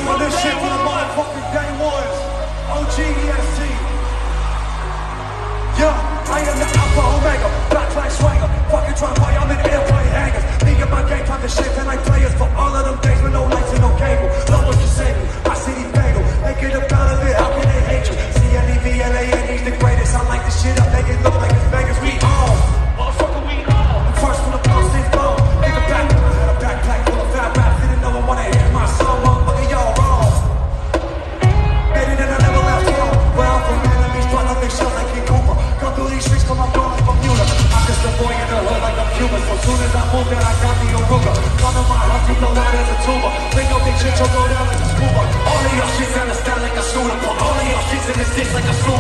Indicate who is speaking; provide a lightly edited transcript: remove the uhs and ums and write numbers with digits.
Speaker 1: Well, this shit for the motherfucking day ones. OGEST. Yeah, I am the Alpha Omega, black flag swagger. Fucking try boy, I'm in airplane hangers. Me and my gang time to shape and like players for all of them days with no lights and no cable. No one can save me, my city fatal. They get up out of it, how can they hate you? CNEVLAN, he's the greatest. I like this shit up, make it look like it's Vegas. We all, motherfucker, we all. First from the post, they fall. Nigga back, I had a backpack full of fat raps. Didn't know I wanna hear my song, motherfucker, y'all wrong. Made it and I never left home. Where I'm from, enemies, trying to make shit like King Cooper. Come through these streets, come up going like Bermuda. I'm just a boy in the hood like I'm Cuban. So soon as I move that I got the Aruga. Come to my house, you blow out as a tuba. Bring up big shit, you'll go down like a scuba. All of your shits understand like a shooter. Put all of your shits in this dish like a shooter.